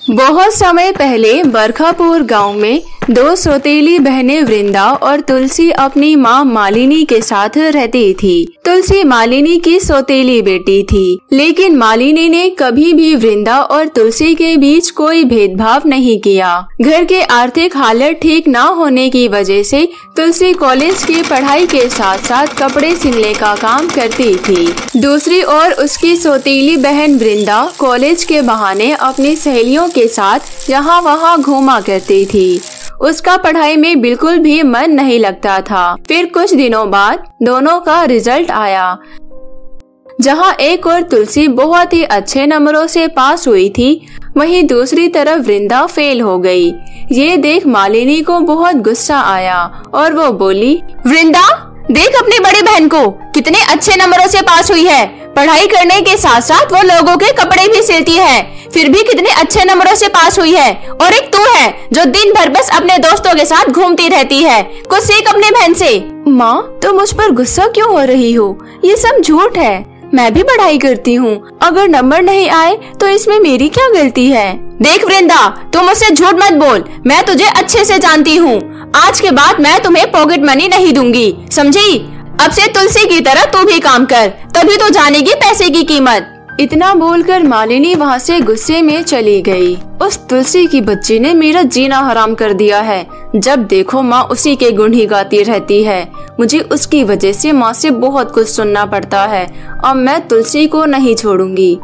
बहुत समय पहले बरखापुर गांव में दो सौतेली बहनें वृंदा और तुलसी अपनी माँ मालिनी के साथ रहती थी। तुलसी मालिनी की सौतेली बेटी थी, लेकिन मालिनी ने कभी भी वृंदा और तुलसी के बीच कोई भेदभाव नहीं किया। घर के आर्थिक हालत ठीक न होने की वजह से तुलसी कॉलेज की पढ़ाई के साथ साथ कपड़े सिलने का काम करती थी। दूसरी ओर उसकी सौतेली बहन वृंदा कॉलेज के बहाने अपनी सहेलियों के साथ यहाँ वहाँ घूमा करती थी। उसका पढ़ाई में बिल्कुल भी मन नहीं लगता था। फिर कुछ दिनों बाद दोनों का रिजल्ट आया। जहाँ एक और तुलसी बहुत ही अच्छे नंबरों से पास हुई थी, वहीं दूसरी तरफ वृंदा फेल हो गई। ये देख मालिनी को बहुत गुस्सा आया और वो बोली, वृंदा, देख अपनी बड़ी बहन को कितने अच्छे नंबरों से पास हुई है। पढ़ाई करने के साथ साथ वो लोगों के कपड़े भी सिलती है, फिर भी कितने अच्छे नंबरों से पास हुई है। और एक तू है जो दिन भर बस अपने दोस्तों के साथ घूमती रहती है। कुछ सीख अपनी बहन से। माँ, तुम मुझ पर गुस्सा क्यों हो रही हो? ये सब झूठ है। मैं भी पढ़ाई करती हूँ। अगर नंबर नहीं आए तो इसमें मेरी क्या गलती है? देख वृंदा, तुम मुझसे झूठ मत बोल। मैं तुझे अच्छे से जानती हूँ। आज के बाद मैं तुम्हें पॉकेट मनी नहीं दूंगी, समझी? अब से तुलसी की तरह तू भी काम कर, तभी तो जानेगी पैसे की कीमत। इतना बोलकर मालिनी वहाँ से गुस्से में चली गई। उस तुलसी की बच्ची ने मेरा जीना हराम कर दिया है। जब देखो माँ उसी के गुण ही गाती रहती है। मुझे उसकी वजह से माँ से बहुत कुछ सुनना पड़ता है। अब मैं तुलसी को नहीं छोड़ूंगी।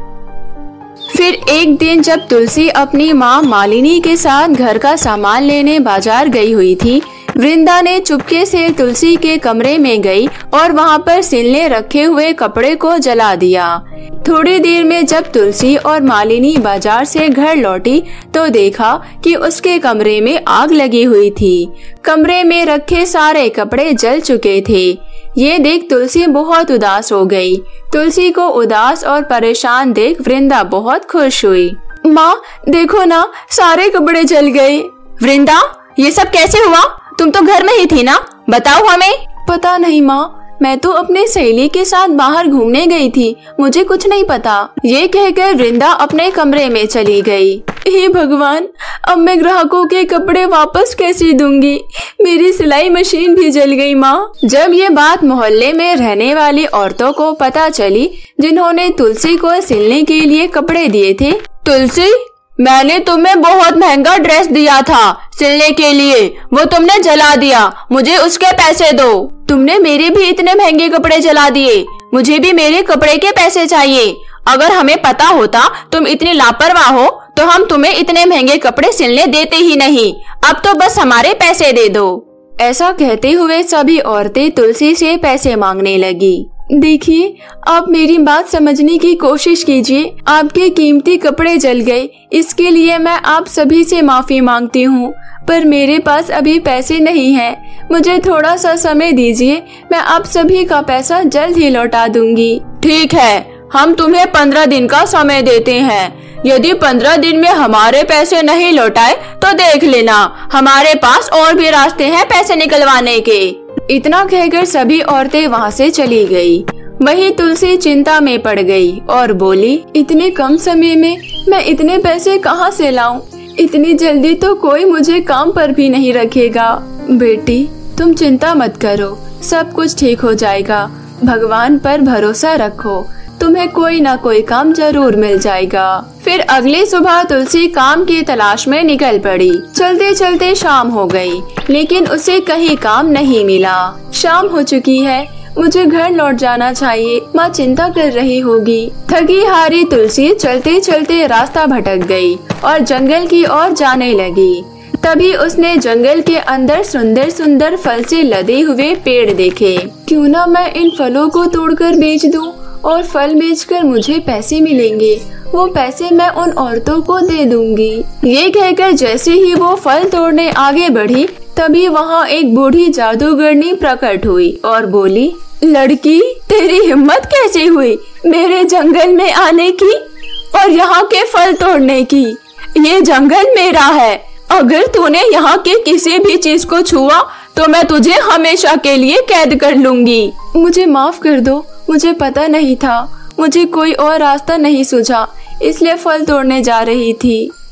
फिर एक दिन जब तुलसी अपनी माँ मालिनी के साथ घर का सामान लेने बाजार गई हुई थी, वृंदा ने चुपके से तुलसी के कमरे में गई और वहाँ पर सिलने रखे हुए कपड़े को जला दिया। थोड़ी देर में जब तुलसी और मालिनी बाजार से घर लौटी तो देखा कि उसके कमरे में आग लगी हुई थी। कमरे में रखे सारे कपड़े जल चुके थे। ये देख तुलसी बहुत उदास हो गई। तुलसी को उदास और परेशान देख वृंदा बहुत खुश हुई। माँ, देखो ना, सारे कपड़े जल गए। वृंदा, ये सब कैसे हुआ? तुम तो घर में ही थी ना, बताओ हमें। पता नहीं माँ, मैं तो अपने सहेली के साथ बाहर घूमने गई थी, मुझे कुछ नहीं पता। ये कहकर वृंदा अपने कमरे में चली गई। हे भगवान, अब मैं ग्राहकों के कपड़े वापस कैसे दूंगी? मेरी सिलाई मशीन भी जल गई माँ। जब ये बात मोहल्ले में रहने वाली औरतों को पता चली, जिन्होंने तुलसी को सिलने के लिए कपड़े दिए थे। तुलसी, मैंने तुम्हें बहुत महंगा ड्रेस दिया था सिलने के लिए, वो तुमने जला दिया। मुझे उसके पैसे दो। तुमने मेरे भी इतने महंगे कपड़े जला दिए, मुझे भी मेरे कपड़े के पैसे चाहिए। अगर हमें पता होता तुम इतनी लापरवाह हो तो हम तुम्हें इतने महंगे कपड़े सिलने देते ही नहीं। अब तो बस हमारे पैसे दे दो। ऐसा कहते हुए सभी औरतें तुलसी से पैसे मांगने लगी। देखिए, आप मेरी बात समझने की कोशिश कीजिए। आपके कीमती कपड़े जल गए, इसके लिए मैं आप सभी से माफी मांगती हूँ, पर मेरे पास अभी पैसे नहीं हैं। मुझे थोड़ा सा समय दीजिए, मैं आप सभी का पैसा जल्द ही लौटा दूंगी। ठीक है, हम तुम्हें 15 दिन का समय देते हैं। यदि 15 दिन में हमारे पैसे नहीं लौटाए तो देख लेना, हमारे पास और भी रास्ते हैं पैसे निकलवाने के। इतना कहकर सभी औरतें वहाँ से चली गई। वही तुलसी चिंता में पड़ गई और बोली, इतने कम समय में मैं इतने पैसे कहाँ से लाऊं? इतनी जल्दी तो कोई मुझे काम पर भी नहीं रखेगा। बेटी, तुम चिंता मत करो, सब कुछ ठीक हो जाएगा। भगवान पर भरोसा रखो, तुम्हें कोई ना कोई काम जरूर मिल जाएगा। फिर अगली सुबह तुलसी काम की तलाश में निकल पड़ी। चलते चलते शाम हो गई, लेकिन उसे कहीं काम नहीं मिला। शाम हो चुकी है, मुझे घर लौट जाना चाहिए। माँ चिंता कर रही होगी। थकी हारी तुलसी चलते चलते रास्ता भटक गई और जंगल की ओर जाने लगी। तभी उसने जंगल के अंदर सुंदर सुंदर फल से लदे हुए पेड़ देखे। क्यों ना मैं इन फलों को तोड़कर बेच दूं और फल बेचकर मुझे पैसे मिलेंगे। वो पैसे मैं उन औरतों को दे दूंगी। ये कहकर जैसे ही वो फल तोड़ने आगे बढ़ी, तभी वहाँ एक बूढ़ी जादूगरनी प्रकट हुई और बोली, लड़की, तेरी हिम्मत कैसे हुई मेरे जंगल में आने की और यहाँ के फल तोड़ने की? ये जंगल मेरा है। अगर तूने यहाँ के किसी भी चीज को छुआ तो मैं तुझे हमेशा के लिए कैद कर लूंगी। मुझे माफ कर दो, मुझे पता नहीं था। मुझे कोई और रास्ता नहीं सूझा, इसलिए फल तोड़ने जा रही थी।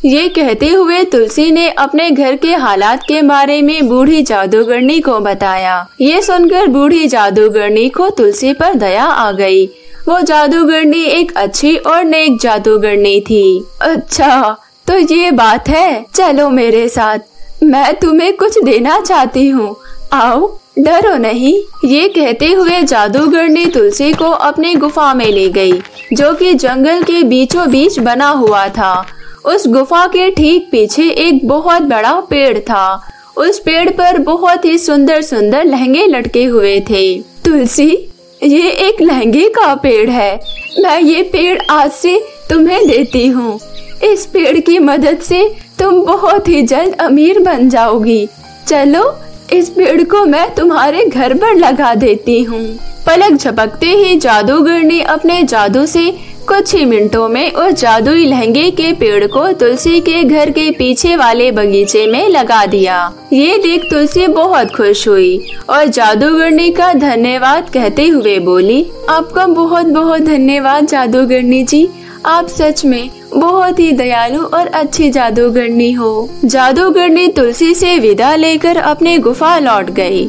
ये कहते हुए तुलसी ने अपने घर के हालात के बारे में बूढ़ी जादूगरनी को बताया। ये सुनकर बूढ़ी जादूगरनी को तुलसी पर दया आ गई। वो जादूगरनी एक अच्छी और नेक जादूगरनी थी। अच्छा, तो ये बात है, चलो मेरे साथ, मैं तुम्हें कुछ देना चाहती हूँ, आओ, डरो नहीं। ये कहते हुए जादूगरनी तुलसी को अपनी गुफा में ले गई, जो कि जंगल के बीचों बीच बना हुआ था। उस गुफा के ठीक पीछे एक बहुत बड़ा पेड़ था। उस पेड़ पर बहुत ही सुंदर सुंदर लहंगे लटके हुए थे। तुलसी, ये एक लहंगे का पेड़ है। मैं ये पेड़ आज से तुम्हें देती हूँ। इस पेड़ की मदद से तुम बहुत ही जल्द अमीर बन जाओगी। चलो, इस पेड़ को मैं तुम्हारे घर पर लगा देती हूँ। पलक झपकते ही जादूगरनी अपने जादू से कुछ ही मिनटों में उस जादुई लहंगे के पेड़ को तुलसी के घर के पीछे वाले बगीचे में लगा दिया। ये देख तुलसी बहुत खुश हुई और जादूगरनी का धन्यवाद कहते हुए बोली, आपका बहुत बहुत धन्यवाद जादूगरनी जी। आप सच में बहुत ही दयालु और अच्छी जादूगरनी हो। जादूगरनी तुलसी से विदा लेकर अपने गुफा लौट गई।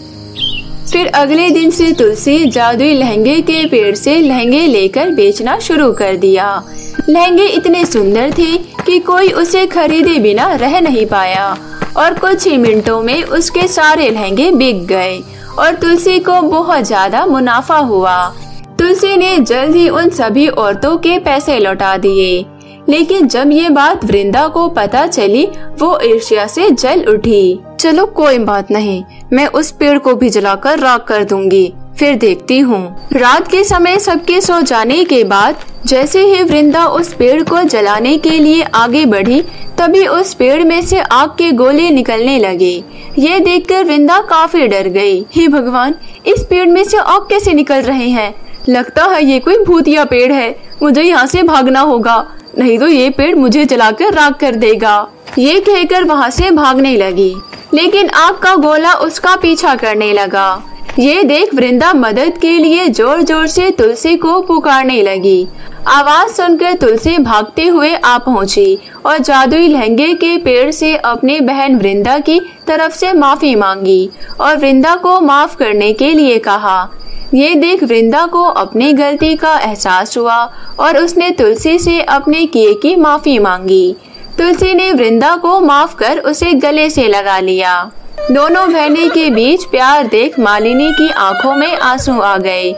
फिर अगले दिन से तुलसी जादुई लहंगे के पेड़ से लहंगे लेकर बेचना शुरू कर दिया। लहंगे इतने सुंदर थे कि कोई उसे खरीदे बिना रह नहीं पाया और कुछ ही मिनटों में उसके सारे लहंगे बिक गए और तुलसी को बहुत ज्यादा मुनाफा हुआ। तुलसी ने जल्द ही उन सभी औरतों के पैसे लौटा दिए, लेकिन जब ये बात वृंदा को पता चली, वो ईर्ष्या से जल उठी। चलो कोई बात नहीं, मैं उस पेड़ को भी जलाकर राख कर दूंगी, फिर देखती हूँ। रात के समय सबके सो जाने के बाद जैसे ही वृंदा उस पेड़ को जलाने के लिए आगे बढ़ी, तभी उस पेड़ में से आग के गोले निकलने लगे। ये देखकर वृंदा काफी डर गई। हे भगवान, इस पेड़ में से आग कैसे निकल रहे हैं? लगता है ये कोई भूतिया पेड़ है। मुझे यहाँ से भागना होगा, नहीं तो ये पेड़ मुझे जलाकर राख कर देगा। ये कहकर वहाँ से भागने लगी, लेकिन आग का गोला उसका पीछा करने लगा। ये देख वृंदा मदद के लिए जोर जोर से तुलसी को पुकारने लगी। आवाज सुनकर तुलसी भागते हुए आ पहुँची और जादुई लहंगे के पेड़ से अपने बहन वृंदा की तरफ से माफी मांगी और वृंदा को माफ करने के लिए कहा। ये देख वृंदा को अपनी गलती का एहसास हुआ और उसने तुलसी से अपने किए की माफी मांगी। तुलसी ने वृंदा को माफ कर उसे गले से लगा लिया। दोनों बहनों के बीच प्यार देख मालिनी की आंखों में आंसू आ गए।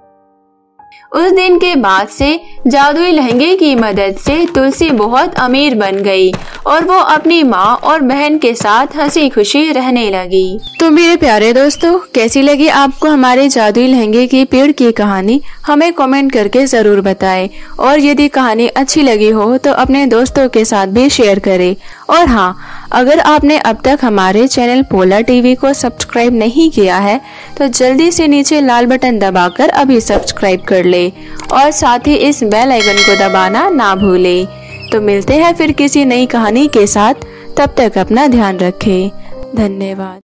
उस दिन के बाद से जादुई लहंगे की मदद से तुलसी बहुत अमीर बन गई और वो अपनी माँ और बहन के साथ हंसी खुशी रहने लगी। तो मेरे प्यारे दोस्तों, कैसी लगी आपको हमारे जादुई लहंगे के पेड़ की कहानी? हमें कमेंट करके जरूर बताएं और यदि कहानी अच्छी लगी हो तो अपने दोस्तों के साथ भी शेयर करें। और हाँ, अगर आपने अब तक हमारे चैनल पोला टीवी को सब्सक्राइब नहीं किया है तो जल्दी से नीचे लाल बटन दबाकर अभी सब्सक्राइब कर ले और साथ ही इस बेल आइकन को दबाना ना भूले। तो मिलते हैं फिर किसी नई कहानी के साथ, तब तक अपना ध्यान रखें। धन्यवाद।